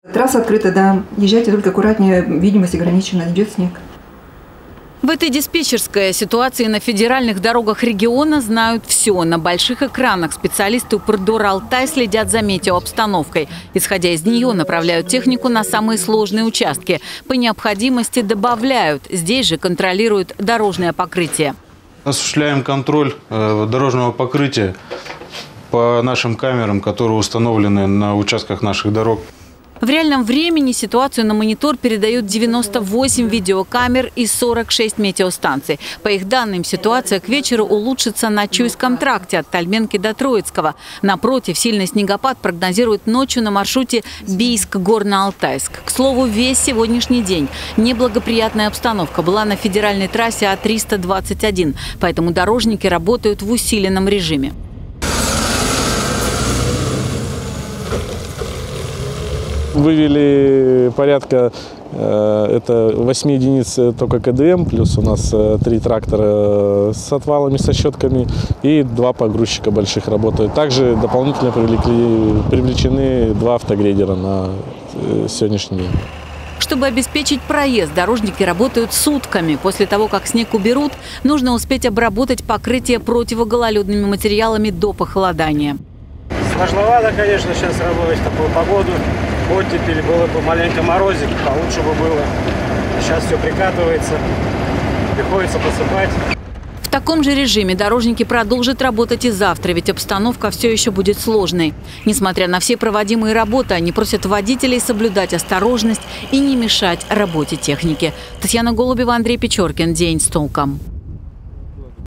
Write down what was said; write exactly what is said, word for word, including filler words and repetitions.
Трасса открыта, да. Езжайте только аккуратнее, видимость ограничена, идет снег. В этой диспетчерской ситуации на федеральных дорогах региона знают все. На больших экранах специалисты Упрдор-Алтай следят за метеообстановкой. Исходя из нее, направляют технику на самые сложные участки. По необходимости добавляют. Здесь же контролируют дорожное покрытие. Осуществляем контроль дорожного покрытия по нашим камерам, которые установлены на участках наших дорог. В реальном времени ситуацию на монитор передают девяносто восемь видеокамер и сорок шесть метеостанций. По их данным, ситуация к вечеру улучшится на Чуйском тракте от Тальменки до Троицкого. Напротив, сильный снегопад прогнозируют ночью на маршруте Бийск-Горно-Алтайск. К слову, весь сегодняшний день неблагоприятная обстановка была на федеральной трассе А триста двадцать один, поэтому дорожники работают в усиленном режиме. Вывели порядка э, это восемь единиц только КДМ, плюс у нас э, три трактора с отвалами, со щетками и два погрузчика больших работают. Также дополнительно привлекли, привлечены два автогрейдера на э, сегодняшний день. Чтобы обеспечить проезд, дорожники работают сутками. После того, как снег уберут, нужно успеть обработать покрытие противогололедными материалами до похолодания. Сложновато, конечно, сейчас работать в такую погоду. Оттепель, было бы маленько морозик, получше бы было. Сейчас все прикатывается, приходится посыпать. В таком же режиме дорожники продолжат работать и завтра, ведь обстановка все еще будет сложной. Несмотря на все проводимые работы, они просят водителей соблюдать осторожность и не мешать работе техники. Татьяна Голубева, Андрей Печоркин. День с толком.